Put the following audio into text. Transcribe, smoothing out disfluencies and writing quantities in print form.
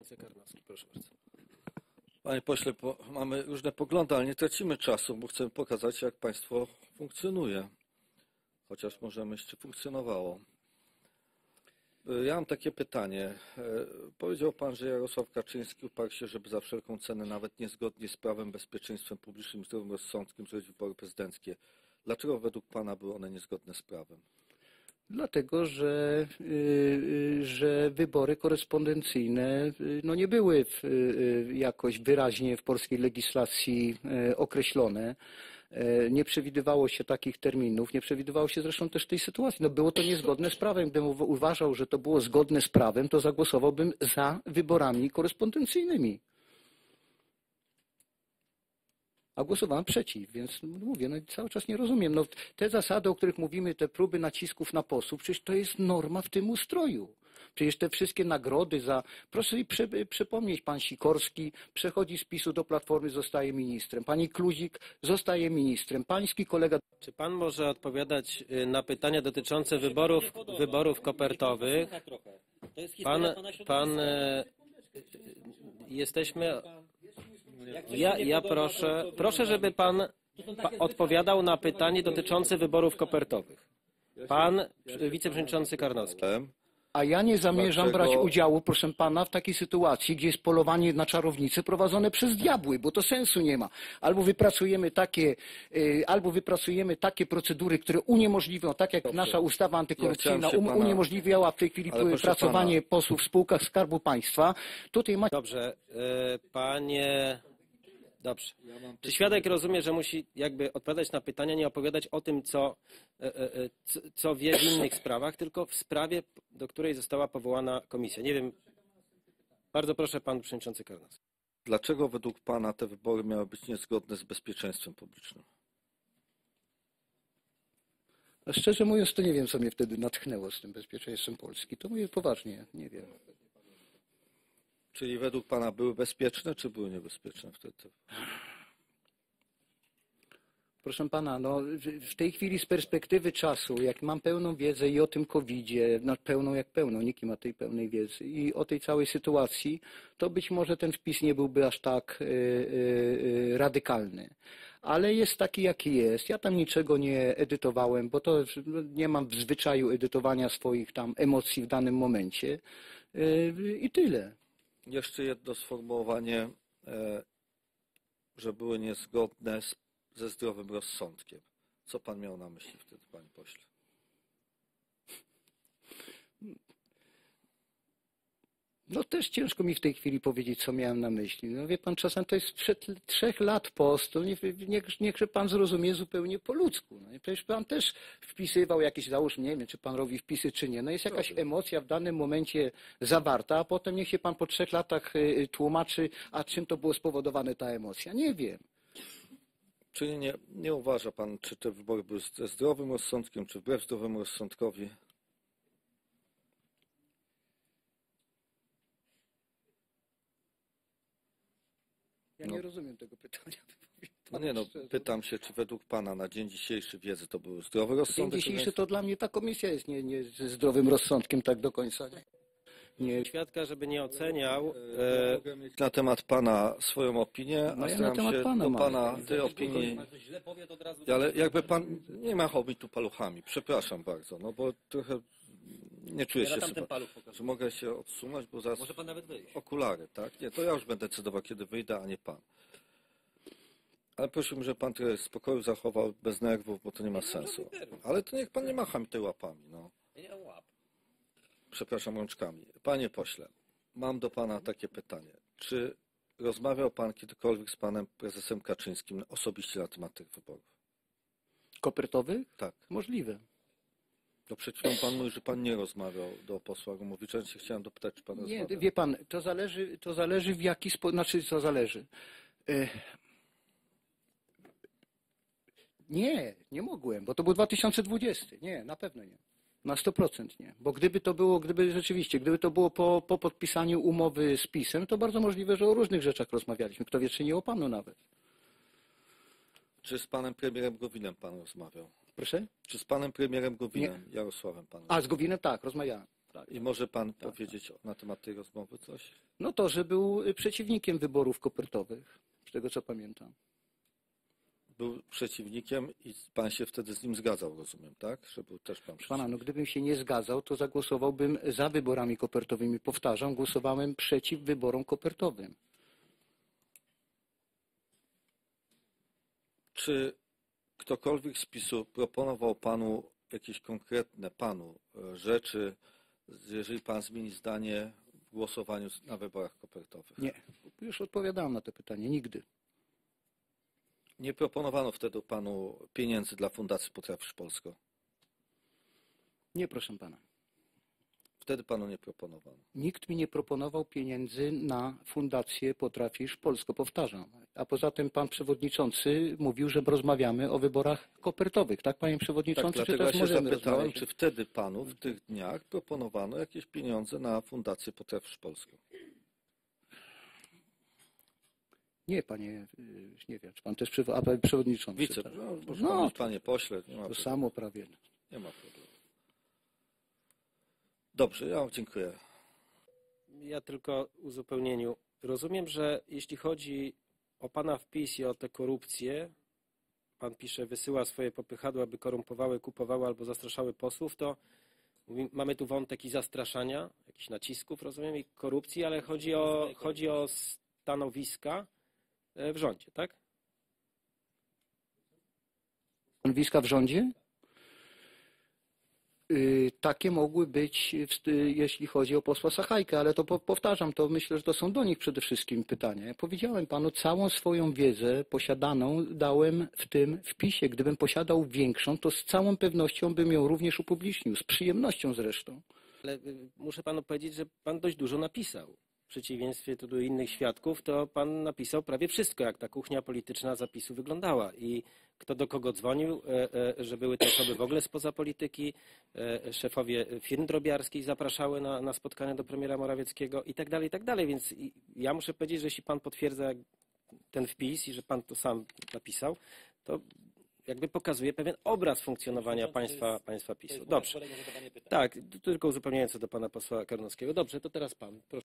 Przewodniczący Karnowski, proszę bardzo. Panie pośle, mamy różne poglądy, ale nie tracimy czasu, bo chcemy pokazać, jak państwo funkcjonuje. Chociaż może myśleć, czy funkcjonowało. Ja mam takie pytanie. Powiedział pan, że Jarosław Kaczyński uparł się, żeby za wszelką cenę, nawet niezgodnie z prawem, bezpieczeństwem publicznym i zdrowym rozsądkiem, zrobić wybory prezydenckie. Dlaczego według pana były one niezgodne z prawem? Dlatego, że wybory korespondencyjne no nie były jakoś wyraźnie w polskiej legislacji określone. Nie przewidywało się takich terminów, nie przewidywało się zresztą też tej sytuacji. No było to niezgodne z prawem. Gdybym uważał, że to było zgodne z prawem, to zagłosowałbym za wyborami korespondencyjnymi. A głosowałem przeciw, więc mówię, no cały czas nie rozumiem. No, te zasady, o których mówimy, te próby nacisków na posłów, przecież to jest norma w tym ustroju. Przecież te wszystkie nagrody za... Proszę sobie przypomnieć, pan Sikorski przechodzi z PiS-u do Platformy, zostaje ministrem. Pani Kluzik zostaje ministrem. Pański kolega... Czy pan może odpowiadać na pytania dotyczące wyborów kopertowych? Jesteśmy... Ja proszę, żeby pan odpowiadał na pytanie dotyczące wyborów kopertowych. Pan wiceprzewodniczący Karnowski. A ja nie zamierzam brać udziału, proszę pana, w takiej sytuacji, gdzie jest polowanie na czarownice prowadzone przez diabły, bo to sensu nie ma. Albo wypracujemy takie procedury, które uniemożliwią, tak jak nasza ustawa antykorupcyjna uniemożliwiała w tej chwili pracowanie posłów w spółkach Skarbu Państwa. Tutaj ma... Dobrze, panie... Dobrze. Czy świadek rozumie, że musi jakby odpowiadać na pytania, nie opowiadać o tym, co wie w innych sprawach, tylko w sprawie, do której została powołana komisja? Nie wiem. Bardzo proszę, pan przewodniczący Karnowski. Dlaczego według pana te wybory miały być niezgodne z bezpieczeństwem publicznym? No szczerze mówiąc, to nie wiem, co mnie wtedy natchnęło z tym bezpieczeństwem Polski. To mówię poważnie, nie wiem. Czyli według pana były bezpieczne, czy były niebezpieczne wtedy? Proszę pana, no w tej chwili z perspektywy czasu, jak mam pełną wiedzę i o tym COVID-zie, no pełną jak pełną, nikt nie ma tej pełnej wiedzy, i o tej całej sytuacji, to być może ten wpis nie byłby aż tak radykalny. Ale jest taki, jaki jest. Ja tam niczego nie edytowałem, bo to nie mam w zwyczaju edytowania swoich tam emocji w danym momencie i tyle. Jeszcze jedno sformułowanie, że były niezgodne ze zdrowym rozsądkiem. Co pan miał na myśli wtedy, panie pośle? No też ciężko mi w tej chwili powiedzieć, co miałem na myśli. No wie pan, czasem to jest sprzed 3 lat post, to niechże pan zrozumie zupełnie po ludzku. No i przecież pan też wpisywał jakieś, załóżmy, nie wiem, czy pan robi wpisy, czy nie. No jest jakaś emocja w danym momencie zawarta, a potem niech się pan po 3 latach tłumaczy, a czym to było spowodowane ta emocja. Nie wiem. Czyli nie uważa pan, czy te wybory były ze zdrowym rozsądkiem, czy wbrew zdrowemu rozsądkowi? Ja nie rozumiem tego pytania. No nie, no, pytam się, czy według pana na dzień dzisiejszy wiedzy to był zdrowy rozsądek? Dzień dzisiejszy to dla mnie ta komisja jest nie ze zdrowym rozsądkiem tak do końca. Nie. Świadka, żeby nie oceniał. Mogę mieć na temat pana swoją opinię, No a ja staram na temat się pana do mam. pana tej opinii. Ale jakby pan nie machał mi tu paluchami, przepraszam bardzo, no bo trochę nie czuję się, że mogę się odsunąć, bo zaraz Może pan nawet wyjść. okulary, tak? Nie, to ja już będę decydował, kiedy wyjdę, a nie pan. Ale prosiłbym, żeby pan trochę spokoju zachował, bez nerwów, bo to nie ma sensu. Ale to niech pan nie macha mi tymi łapami, no. Nie mam łap. Przepraszam, rączkami. Panie pośle, mam do pana takie pytanie. Czy rozmawiał pan kiedykolwiek z panem prezesem Kaczyńskim osobiście na temat tych wyborów? Kopertowych? Tak. Możliwe. No przed chwilą pan mówi, że pan nie rozmawiał do posła Romowicza, więc się chciałem dopytać, czy pan Nie, rozmawiał. wie pan, to zależy w jaki sposób, znaczy to zależy. Nie mogłem, bo to był 2020. Nie, na pewno nie. Na 100% nie. Bo gdyby to było po podpisaniu umowy z PiS-em, to bardzo możliwe, że o różnych rzeczach rozmawialiśmy. Kto wie, czy nie o panu nawet. Czy z panem premierem Gowinem pan rozmawiał? Proszę? Czy z panem premierem Gowinem, Jarosławem pan rozmawiał? A, z Gowinem tak, rozmawiałem. I może pan powiedzieć na temat tej rozmowy coś? No to, że był przeciwnikiem wyborów kopertowych, z tego co pamiętam. Był przeciwnikiem i pan się wtedy z nim zgadzał, rozumiem, tak? Że był też pan Pana, przeciwnikiem. no gdybym się nie zgadzał, to zagłosowałbym za wyborami kopertowymi. Powtarzam, głosowałem przeciw wyborom kopertowym. Czy ktokolwiek z PiS-u proponował panu jakieś konkretne rzeczy, jeżeli pan zmieni zdanie w głosowaniu na wyborach kopertowych? Nie, już odpowiadałem na to pytanie, nigdy. Nie proponowano wtedy panu pieniędzy dla Fundacji Potrafisz Polsko? Nie, proszę pana. Wtedy panu nie proponowano. Nikt mi nie proponował pieniędzy na Fundację Potrafisz Polsko, powtarzam. A poza tym pan przewodniczący mówił, że rozmawiamy o wyborach kopertowych. Tak, panie Tak, przewodniczący? Czy dlatego ja teraz się możemy zapytałem, rozmawiać? czy wtedy panu w tych dniach proponowano jakieś pieniądze na Fundację Potrafisz Polsko? Nie, panie, nie wiem, czy pan też przewodniczący. Wice, tak. no, może No, pan być, panie pośle, nie ma To problemu. samo prawie. Nie ma problemu. Dobrze, ja wam dziękuję. Ja tylko uzupełnieniu. Rozumiem, że jeśli chodzi o pana wpis i o tę korupcję, pan pisze, wysyła swoje popychadła, aby korumpowały, kupowały albo zastraszały posłów, to mamy tu wątek i zastraszania, jakichś nacisków, rozumiem, i korupcji, ale chodzi o stanowiska w rządzie, tak? Stanowiska w rządzie? Takie mogły być, jeśli chodzi o posła Sachajkę, ale to powtarzam, to myślę, że to są do nich przede wszystkim pytania. Ja powiedziałem panu, całą swoją wiedzę posiadaną dałem w tym wpisie. Gdybym posiadał większą, to z całą pewnością bym ją również upublicznił, z przyjemnością zresztą. Ale muszę panu powiedzieć, że pan dość dużo napisał. W przeciwieństwie tu do innych świadków, to pan napisał prawie wszystko, jak ta kuchnia polityczna zapisu wyglądała. I kto do kogo dzwonił, że były te osoby w ogóle spoza polityki, szefowie firm drobiarskich zapraszały na spotkania do premiera Morawieckiego i tak dalej, i tak dalej. Więc ja muszę powiedzieć, że jeśli pan potwierdza ten wpis i że pan to sam napisał, to jakby pokazuje pewien obraz funkcjonowania państwa PiS-u. Dobrze. Tak, tylko uzupełniając co do pana posła Karnowskiego. Dobrze, to teraz pan. Proszę.